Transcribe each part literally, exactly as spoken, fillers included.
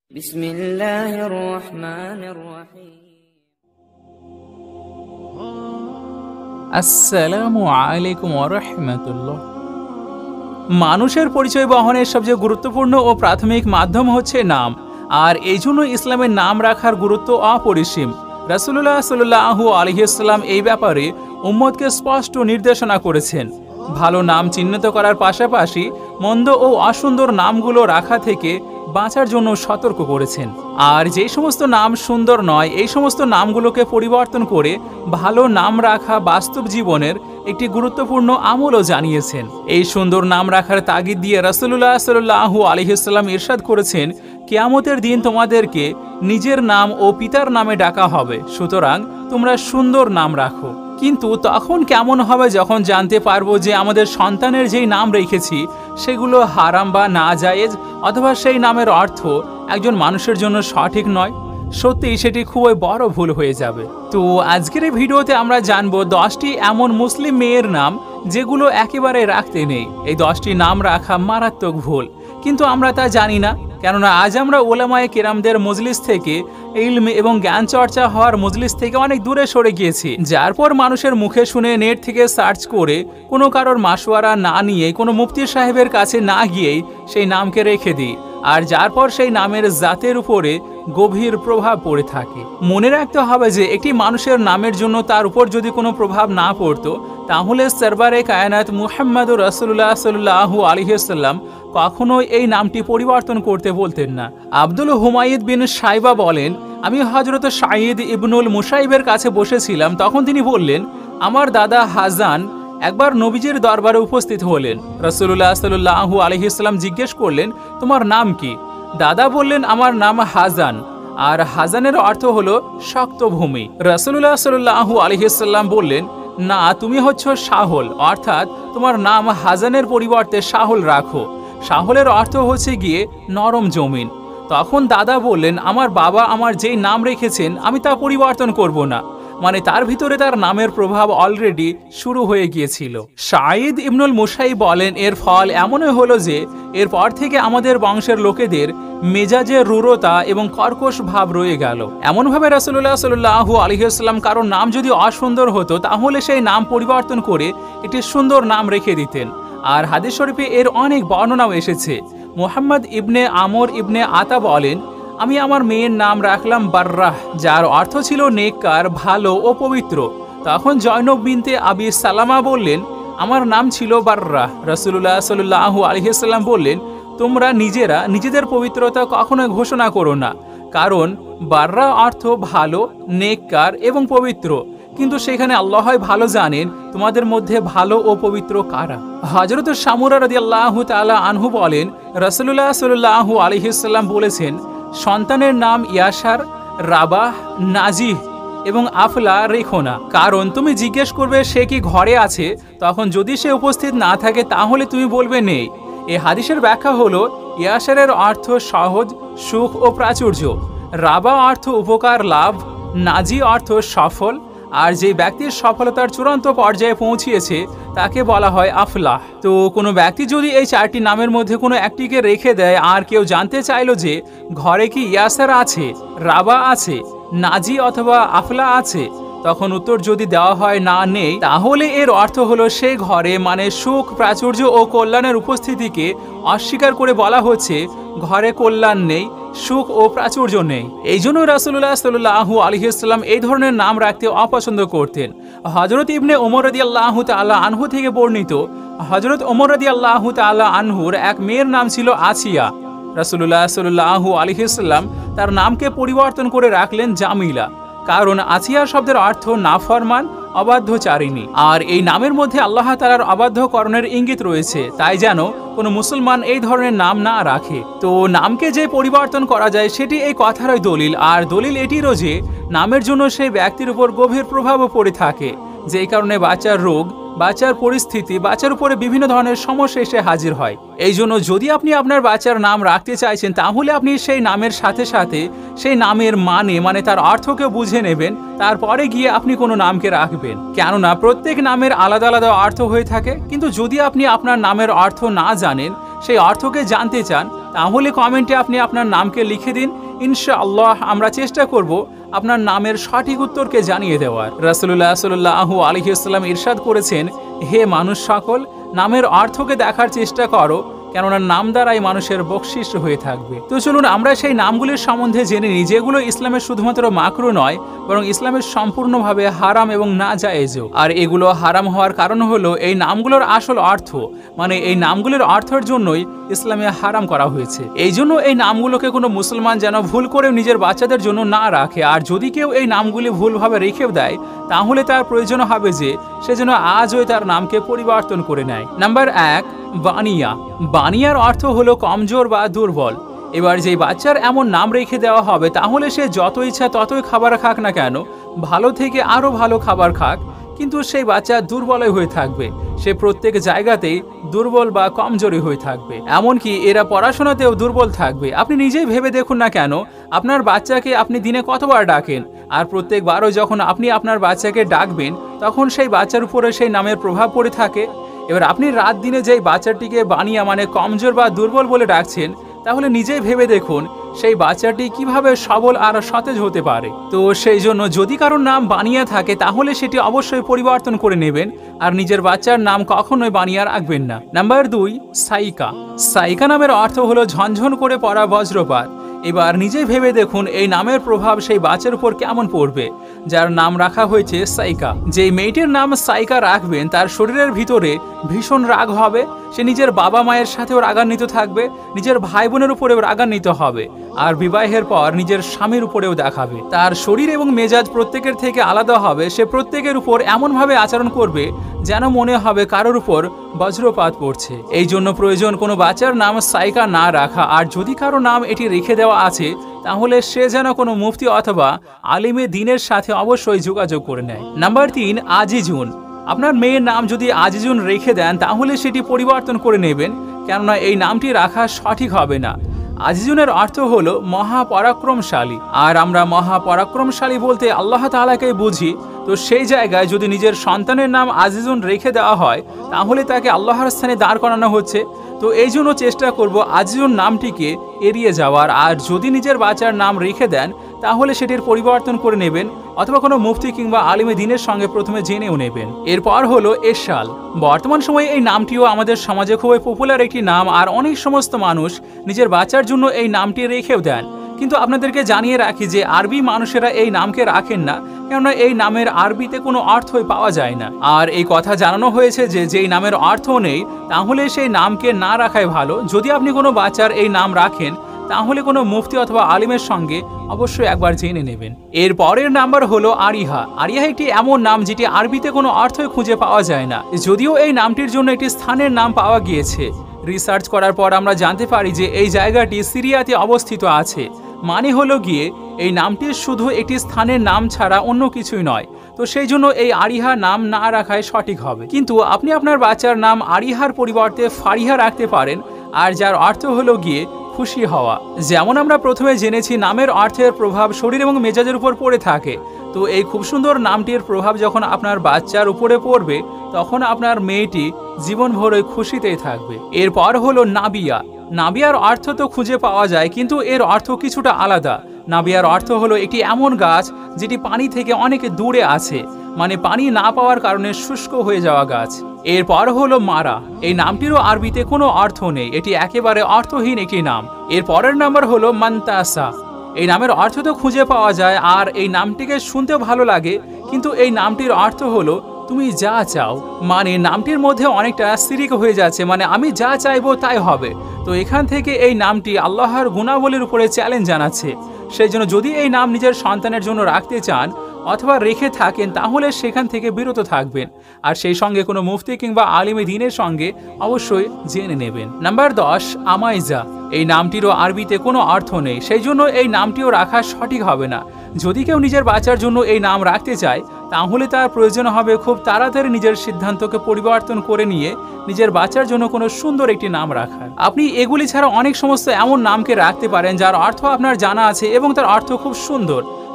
বিসমিল্লাহির রহমানির রহিম। আসসালামু আলাইকুম ওয়া রাহমাতুল্লাহ। মানুষের পরিচয় বহনের সবচেয়ে গুরুত্বপূর্ণ ও প্রাথমিক মাধ্যম হচ্ছে নাম, আর এই জন্য ইসলামের নাম রাখার গুরুত্ব অপরিসীম। রাসূলুল্লাহ সাল্লাল্লাহু আলাইহি ওয়াসাল্লাম এই ব্যাপারে উম্মতকে স্পষ্ট নির্দেশনা করেছেন। ভালো নাম চিহ্নিত করার পাশাপাশি মন্দ ও অসুন্দর নামগুলো রাখা থেকে বাঁচার জন্য সতর্ক করেছেন। আর যে সমস্ত নাম সুন্দর নয় এই সমস্ত নামগুলোকে পরিবর্তন করে ভালো নাম রাখা বাস্তব জীবনের একটি গুরুত্বপূর্ণ আমলও জানিয়েছেন। এই সুন্দর নাম রাখার তাগিদ দিয়ে রাসূলুল্লাহ সাল্লাল্লাহু আলাইহি ওয়াসাল্লাম ইরশাদ করেছেন, কিয়ামতের দিন তোমাদেরকে নিজের নাম ও পিতার নামে ডাকা হবে, সুতরাং তোমরা সুন্দর নাম রাখো। কিন্তু তখন কেমন হবে যখন জানতে পারবো যে আমাদের সন্তানের যেই নাম রেখেছি সেগুলো হারাম বা নাজায়েজ, অথবা সেই নামের অর্থ একজন মানুষের জন্য সঠিক নয়। সত্যি সেটি খুবই বড় ভুল হয়ে যাবে। তো আজকের এই ভিডিওতে আমরা জানবো দশটি এমন মুসলিম মেয়ের নাম যেগুলো একেবারে রাখতে নেই। এই দশটি নাম রাখা মারাত্মক ভুল, কিন্তু আমরা তা জানি না, কেননা আজ আমরা ওলামায়ে কেরামদের মজলিস থেকে ইলম এবং জ্ঞান চর্চা হওয়ার মজলিস থেকে অনেক দূরে সরে গিয়েছি। যার পর মানুষের মুখে শুনে নেট থেকে সার্চ করে কোনো কারোর মাসওয়ারা না নিয়ে কোনো মুফতি সাহেবের কাছে না গিয়েই সেই নামকে রেখে দিই, আর যার পর সেই নামের জাতের উপরে গভীর প্রভাব পড়ে থাকে। মনে রাখতে হবে যে একটি মানুষের নামের জন্য তার উপর যদি কোনো প্রভাব না পড়তো তাহলে সরবারে কায়নাত মুহাম্মদুর রাসূলুল্লাহ সাল্লাল্লাহু আলাইহি ওয়াসাল্লাম কখনোই এই নামটি পরিবর্তন করতে বলতেন না। আব্দুল হুমাইদ বিন সাইবা বলেন, আমি হযরত সাঈদ ইবনুল মুসাইবের কাছে বসেছিলাম, তখন তিনি বললেন, আমার দাদা হাজান একবার নবীজির দরবারে উপস্থিত হলেন। রাসূলুল্লাহ সাল্লাল্লাহু আলাইহি ওয়াসাল্লাম জিজ্ঞেস করলেন, তোমার নাম কি? দাদা বললেন, আমার নাম হাজান, আর হাজানের অর্থ হলো শক্ত ভূমি। রাসূলুল্লাহ সাল্লাল্লাহু আলাইহি ওয়াসাল্লাম বললেন, না, তুমি হচ্ছ সাহল, অর্থাৎ তোমার নাম হাজানের পরিবর্তে সাহল রাখো। সাহলের অর্থ হচ্ছে গিয়ে নরম জমিন। তখন দাদা বললেন, আমার বাবা আমার যেই নাম রেখেছেন আমি তা পরিবর্তন করব না, মানে তার ভিতরে তার নামের প্রভাব অলরেডি শুরু হয়ে গিয়েছিল। সাঈদ ইবনুল মুসাইব বলেন, এর ফল এমনই হলো যে এরপর থেকে আমাদের বংশের লোকেদের মেজাজের রূঢ়তা এবং কর্কশ ভাব রয়ে গেল। এমনভাবে রাসূলুল্লাহ সাল্লাল্লাহু আলাইহি ওয়াসাল্লাম কারোর নাম যদি অসুন্দর হতো তাহলে সেই নাম পরিবর্তন করে একটি সুন্দর নাম রেখে দিতেন। আর হাদিস শরীফে এর অনেক বর্ণনাও এসেছে। মুহাম্মদ ইবনে আমর ইবনে আতা বলেন, আমি আমার মেয়ের নাম রাখলাম বাররাহ, যার অর্থ ছিল নেককার, ভালো ও পবিত্র। তখন জয়নব বিনতে আবি সালামা বললেন, আমার নাম ছিল বাররাহ। রাসূলুল্লাহ সাল্লাল্লাহু আলাইহি ওয়াসাল্লাম বললেন, তোমরা নিজেরা নিজেদের পবিত্রতা কখনো ঘোষণা করো না, কারণ বাররাহ অর্থ ভালো, নেককার এবং পবিত্র, কিন্তু সেখানে আল্লাহই ভালো জানেন তোমাদের মধ্যে ভালো ও পবিত্র কারা। হযরত সামুরা রাদিয়াল্লাহু তাআলা আনহু বলেন, রাসূলুল্লাহ সাল্লাল্লাহু আলাইহি ওয়াসাল্লাম বলেছেন, সন্তানের নাম ইয়াসার, রাবাহ, নাজিহ এবং আফলা রেখো না, কারণ তুমি জিজ্ঞেস করবে সে কি ঘরে আছে, তখন যদি সে উপস্থিত না থাকে তাহলে তুমি বলবে নেই। এই হাদিসের ব্যাখ্যা হলো, ইয়াসারের অর্থ সহজ, সুখ ও প্রাচুর্য, রাবা অর্থ উপকার লাভ, নাজি অর্থ সফল, আর যে ব্যক্তির সফলতার চূড়ান্ত পর্যায়ে পৌঁছিয়েছে তাকে বলা হয় আফলাহ। তো কোনো ব্যক্তি যদি এই চারটি নামের মধ্যে কোনো একটিকে রেখে দেয় আর কেউ জানতে চাইলো যে ঘরে কি ইয়াসার আছে, রাবা আছে, নাজি অথবা আফলা আছে, তখন উত্তর যদি দেওয়া হয় না নেই, তাহলে এর অর্থ হলো সেই ঘরে মানে সুখ, প্রাচুর্য ও কল্যাণের উপস্থিতিকে অস্বীকার করে বলা হচ্ছে ঘরে কল্যাণ নেই, সুখ ও প্রাচুর্য নেই। এই জন্য রাসূলুল্লাহ সাল্লাল্লাহু আলাইহি ওয়াসাল্লাম এই ধরনের নাম রাখতে অপছন্দ করতেন। হযরত ইবনে ওমর রাদিয়াল্লাহু তাআলা আনহু থেকে বর্ণিত, হযরত ওমর রাদিয়াল্লাহু তাআলা আনহুর এক মেয়ের নাম ছিল আসিয়া। রাসূলুল্লাহ সাল্লাল্লাহু আলাইহি ওয়াসাল্লাম তার নামকে পরিবর্তন করে রাখলেন জামিলা, কারণ আসিয়া শব্দের অর্থ নাফরমান, অবাধ্যচারিণী, আর এই নামের মধ্যে আল্লাহ তাআলার অবাধ্যকরণের ইঙ্গিত রয়েছে, তাই যেন কোনো মুসলমান এই ধরনের নাম না রাখে। তো নামকে যে পরিবর্তন করা যায় সেটি এই কথারই দলিল, আর দলিল এটিরও যে নামের জন্য সেই ব্যক্তির উপর গভীর প্রভাবও পড়ে থাকে, যেই কারণে বাচ্চার রোগ, বাচ্চার পরিস্থিতি, বাচ্চার উপরে বিভিন্ন ধরনের সমস্যা এসে হাজির হয়। এই জন্য যদি আপনি আপনার বাচ্চার নাম রাখতে চাইছেন তাহলে আপনি সেই নামের সাথে সাথে সেই নামের মানে মানে তার অর্থকে বুঝে নেবেন, তারপরে গিয়ে আপনি কোনো নামকে রাখবেন। কেননা প্রত্যেক নামের আলাদা আলাদা অর্থ হয়ে থাকে, কিন্তু যদি আপনি আপনার নামের অর্থ না জানেন, সেই অর্থকে জানতে চান, তাহলে কমেন্টে আপনি আপনার নামকে লিখে দিন। ইনশাআল্লাহ আমরা চেষ্টা করব আপনার নামের সঠিক উত্তরকে জানিয়ে দেওয়ার। রাসূলুল্লাহ সাল্লাল্লাহু আলাইহি ওয়াসাল্লাম ইরশাদ করেছেন, হে মানুষ সকল, নামের অর্থকে দেখার চেষ্টা করো, কেননা নাম দ্বারাই মানুষের বকশিশ হয়ে থাকবে। তো চলুন আমরা সেই নামগুলির সম্বন্ধে জেনে নিই, যেগুলো ইসলামের শুধুমাত্র মাকরু নয়, বরং ইসলামের সম্পূর্ণভাবে হারাম এবং না জায়েজও। আর এগুলো হারাম হওয়ার কারণ হলো এই নামগুলোর আসল অর্থ, মানে এই নামগুলোর অর্থের জন্যই ইসলামে হারাম করা হয়েছে। এই জন্য এই নামগুলোকে কোনো মুসলমান যেন ভুল করেও নিজের বাচ্চাদের জন্য না রাখে। আর যদি কেউ এই নামগুলি ভুলভাবে রেখেও দেয়, তাহলে তার প্রয়োজন হবে যে সে যেন আজই তার নামকে পরিবর্তন করে নেয়। নাম্বার এক, বানিয়া। বানিয়ার অর্থ হলো কমজোর বা দুর্বল। এবার যেই বাচ্চার এমন নাম রেখে দেওয়া হবে, তাহলে সে যত ইচ্ছা ততই খাবার খাক না কেন, ভালো থেকে আরও ভালো খাবার খাক, কিন্তু সেই বাচ্চা দুর্বলই হয়ে থাকবে। সে প্রত্যেক জায়গাতেই দুর্বল বা কমজোরি হয়ে থাকবে। এমনকি এরা পড়াশোনাতেও দুর্বল থাকবে। আপনি নিজেই ভেবে দেখুন না কেন, আপনার বাচ্চাকে আপনি দিনে কতবার ডাকেন, আর প্রত্যেকবারও যখন আপনি আপনার বাচ্চাকে ডাকবেন, তখন সেই বাচ্চার উপরে সেই নামের প্রভাব পড়ে থাকে। এবার আপনি রাত দিনে যেই বাচ্চাটিকে বানিয়া মানে কমজোর বা দুর্বল বলে ডাকছেন, তাহলে নিজেই ভেবে দেখুন সেই বাচ্চাটি কিভাবে সবল আর সতেজ হতে পারে। তো সেই জন্য যদি কারোর নাম বানিয়া থাকে, তাহলে সেটি অবশ্যই পরিবর্তন করে নেবেন, আর নিজের বাচ্চার নাম কখনোই বানিয়া রাখবেন না। নাম্বার দুই, সাইকা। সাইকা নামের অর্থ হলো ঝনঝন করে পড়া বজ্রপাত। এবার নিজেই ভেবে দেখুন এই নামের প্রভাব সেই বাচ্চার উপর কেমন পড়বে যার নাম রাখা হয়েছে সাইকা। যেই মেয়েটির নাম সাইকা রাখবেন, তার শরীরের ভিতরে ভীষণ রাগ হবে। সে নিজের বাবা মায়ের সাথেও রাগান্বিত থাকবে, নিজের ভাই বোনের উপরেও রাগান্বিত হবে, আর বিবাহের পর নিজের স্বামীর উপরেও দেখাবে। তার শরীর এবং মেজাজ প্রত্যেকের থেকে আলাদা হবে। সে প্রত্যেকের উপর এমনভাবে আচরণ করবে যেন মনে হবে কারোর উপর বজ্রপাত পড়ছে। এই জন্য প্রয়োজন কোনো বাচ্চার নাম সাইকা না রাখা। আর যদি কারো নাম এটি রেখে দেওয়া আছে, তাহলে সে যেন কোনো মুফতি অথবা আলিমে দ্বীনের সাথে অবশ্যই যোগাযোগ করে নেয়। নাম্বার তিন, আজিজুন। আপনার মেয়ের নাম যদি আজিজুন রেখে দেন, তাহলে সেটি পরিবর্তন করে নেবেন, কেননা এই নামটি রাখা সঠিক হবে না। আজিজুনের অর্থ হলো মহাপরাক্রমশালী, আর আমরা মহাপরাক্রমশালী বলতে আল্লাহ তাআলাকে বুঝি। তো সেই জায়গায় যদি নিজের সন্তানের নাম আজিজুন রেখে দেওয়া হয়, তাহলে তাকে আল্লাহর স্থানে দাঁড় করানো হচ্ছে। তো এই জন্য চেষ্টা করব আজিজুন নামটিকে এড়িয়ে যাওয়ার। আর যদি নিজের বাচ্চার নাম রেখে দেন, তাহলে সেটির পরিবর্তন করে নেবেন, অথবা কোনো মুফতি কিংবা আলিমে দ্বীনের সঙ্গে প্রথমে জেনেও নেবেন। এরপর হলো এশাল। বর্তমান সময়ে এই নামটিও আমাদের সমাজে খুবই পপুলার একটি নাম, আর অনেক সমস্ত মানুষ নিজের বাচ্চার জন্য এই নামটি রেখেও দেন। কিন্তু আপনাদেরকে জানিয়ে রাখি যে আরবি মানুষেরা এই নামকে রাখেন না, কেননা এই নামের আরবিতে কোনো অর্থই পাওয়া যায় না। আর এই কথা জানানো হয়েছে যে যেই নামের অর্থ নেই, তাহলে সেই নামকে না রাখাই ভালো। যদি আপনি কোনো বাচ্চার এই নাম রাখেন, তাহলে কোনো মুফতি অথবা আলিমের সঙ্গে অবশ্যই একবার জেনে নেবেন। এর পরের নাম্বার হলো আরিহা। আরিহা একটি এমন নাম যেটি আরবিতে কোনো অর্থই খুঁজে পাওয়া যায় না, যদিও এই নামটির জন্য একটি স্থানের নাম পাওয়া গিয়েছে। রিসার্চ করার পর আমরা জানতে পারি যে এই জায়গাটি সিরিয়াতে অবস্থিত আছে। মানে হলো গিয়ে এই নামটির শুধু একটি স্থানের নাম ছাড়া অন্য কিছুই নয়। তো সেই জন্য এই আরিহা নাম না রাখাই সঠিক হবে। কিন্তু আপনি আপনার বাচ্চার নাম আরিহার পরিবর্তে ফারিহা রাখতে পারেন, আর যার অর্থ হলো গিয়ে খুশি হওয়া। যেমন আমরা প্রথমে জেনেছি নামের অর্থের প্রভাব শরীর এবং মেজাজের উপর পড়ে থাকে। তো এই খুব সুন্দর নামটির প্রভাব যখন আপনার বাচ্চার উপরে পড়বে, তখন আপনার মেয়েটি জীবনভরই খুশিতেই থাকবে। এরপর হলো নাবিয়া। নাবিয়ার অর্থ তো খুঁজে পাওয়া যায়, কিন্তু এর অর্থ কিছুটা আলাদা। নাবিয়ার অর্থ হলো একটি এমন গাছ যেটি পানি থেকে অনেক দূরে আছে, মানে পানি না পাওয়ার কারণে শুষ্ক হয়ে যাওয়া গাছ। এরপর হলো মারা। এই নামটিরও আরবিতে কোনো অর্থ নেই, এটি একেবারে অর্থহীন একটি নাম। এর পরের নাম্বার হলো মান্তাসা। এই নামের অর্থ তো খুঁজে পাওয়া যায়, আর এই নামটিকে শুনতেও ভালো লাগে, কিন্তু এই নামটির অর্থ হলো তুমি যা চাও। মানে নামটির মধ্যে অনেকটা শিরিক হয়ে যাচ্ছে, মানে আমি যা চাইবো তাই হবে। তো এখান থেকে এই নামটি আল্লাহর গুণাবলীর উপরে চ্যালেঞ্জ জানাচ্ছে। সেই জন্য যদি এই নাম নিজের সন্তানের জন্য রাখতে চান অথবা রেখে থাকেন, তাহলে সেখান থেকে বিরত থাকবেন, আর সেই সঙ্গে কোনো মুফতি কিংবা আলিমে দ্বীনের সঙ্গে অবশ্যই জেনে নেবেন। নাম্বার দশ, আমাইজা। এই নামটিরও আরবিতে কোনো অর্থ নেই, সেই জন্য এই নামটিও রাখা সঠিক হবে না। যদি কেউ নিজের বাচ্চার জন্য এই নাম রাখতে চায়, তাহলে তার প্রয়োজন হবে খুব তাড়াতাড়ি নিজের সিদ্ধান্তকে পরিবর্তন করে নিয়ে নিজের বাচ্চার জন্য কোনো সুন্দর একটি নাম রাখার। আপনি এগুলি ছাড়া অনেক সমস্ত এমন নামকে রাখতে পারেন যার অর্থ আপনার জানা আছে এবং তার অর্থ খুব সুন্দর।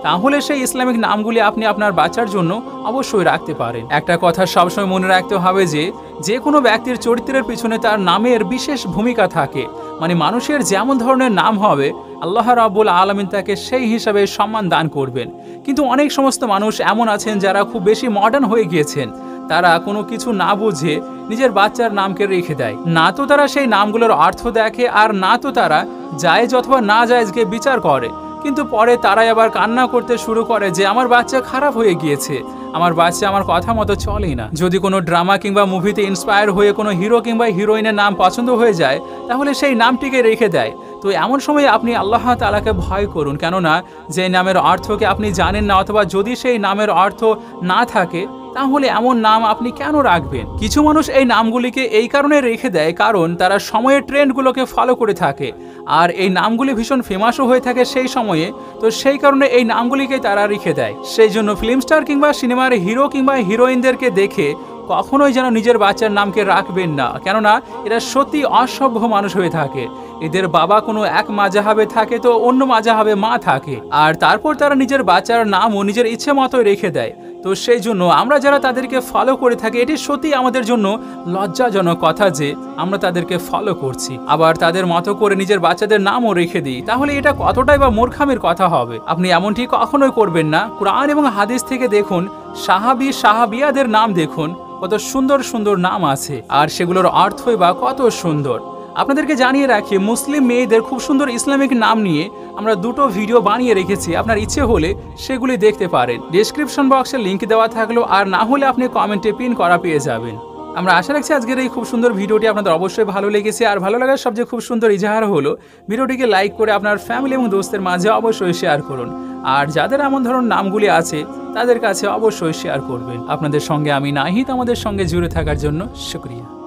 তাহলে সেই ইসলামিক নামগুলি আপনি আপনার বাচ্চার জন্য অবশ্যই রাখতে পারেন। একটা কথা সবসময় মনে রাখতে হবে যে যে কোনো ব্যক্তির চরিত্রের পিছনে তার নামের বিশেষ ভূমিকা থাকে। মানে মানুষের যেমন ধরনের নাম হবে আল্লাহ রাব্বুল আলামিন তাকে সেই হিসাবে সম্মান দান করবেন। কিন্তু অনেক সমস্ত মানুষ এমন আছেন যারা খুব বেশি মডার্ন হয়ে গিয়েছেন, তারা কোনো কিছু না বুঝে নিজের বাচ্চার নামকে রেখে দেয়। না তো তারা সেই নামগুলোর অর্থ দেখে, আর না তো তারা জায়েজ অথবা না জায়েজকে বিচার করে। কিন্তু পরে তারাই আবার কান্না করতে শুরু করে যে আমার বাচ্চা খারাপ হয়ে গিয়েছে, আমার বাচ্চা আমার কথা মতো চলেই না। যদি কোনো ড্রামা কিংবা মুভিতে ইন্সপায়ার হয়ে কোনো হিরো কিংবা হিরোইনের নাম পছন্দ হয়ে যায়, তাহলে সেই নামটিকে রেখে দেয়। তো এমন সময় আপনি আল্লাহ তাআলাকে ভয় করুন, কেননা যে নামের অর্থকে আপনি জানেন না, অথবা যদি সেই নামের অর্থ না থাকে তাহলে এমন নাম আপনি কেন রাখবেন? কিছু মানুষ এই নামগুলিকে এই কারণে রেখে দেয় কারণ তারা সময়ের ট্রেন্ডগুলোকে ফলো করে থাকে, আর এই নামগুলি ভীষণ ফেমাসও হয়ে থাকে সেই সময়ে। তো সেই কারণে এই নামগুলিকে তারা রেখে দেয়। সেই জন্য ফিল্ম স্টার কিংবা সিনেমার হিরো কিংবা হিরোইনদেরকে দেখে কখনোই যেন নিজের বাচ্চার নামকে রাখবেন না, কেননা এরা সত্যি অসভ্য মানুষ হয়ে থাকে। এদের বাবা কোনো এক মাযহাবে থাকে তো অন্য মাযহাবে মা থাকে, আর তারপর তারা নিজের বাচ্চার নামও নিজের ইচ্ছে মতোই রেখে দেয়। তো সেই জন্য আমরা যারা তাদেরকে ফলো করে থাকি, এটি সত্যি আমাদের জন্য লজ্জাজনক কথা যে আমরা তাদেরকে ফলো করছি, আবার তাদের মতো করে নিজের বাচ্চাদের নামও রেখে দিই। তাহলে এটা কতটাই বা মূর্খামির কথা হবে? আপনি এমনটি কখনোই করবেন না। কুরআন এবং হাদিস থেকে দেখুন, সাহাবী সাহাবিয়াদের নাম দেখুন, কত সুন্দর সুন্দর নাম আছে, আর সেগুলোর অর্থই বা কত সুন্দর। আপনাদেরকে জানিয়ে রাখি, মুসলিম মেয়েদের খুব সুন্দর ইসলামিক নাম নিয়ে আমরা দুটো ভিডিও বানিয়ে রেখেছি। আপনার ইচ্ছে হলে সেগুলি দেখতে পারেন। ডেসক্রিপশন বক্সে লিংক দেওয়া থাকলো, আর না হলে আপনি কমেন্টে পিন করা পেয়ে যাবেন। আমরা আশা রাখছি আজকের এই খুব সুন্দর ভিডিওটি আপনাদের অবশ্যই ভালো লেগেছে। আর ভালো লাগার সবচেয়ে খুব সুন্দর ইজাহার হলো ভিডিওটিকে লাইক করে আপনার ফ্যামিলি এবং দোস্তের মাঝে অবশ্যই শেয়ার করুন। আর যাদের এমন ধরনের নামগুলি আছে তাদের কাছে অবশ্যই শেয়ার করবেন। আপনাদের সঙ্গে আমি নাহিদ, আমাদের সঙ্গে জুড়ে থাকার জন্য শুকরিয়া।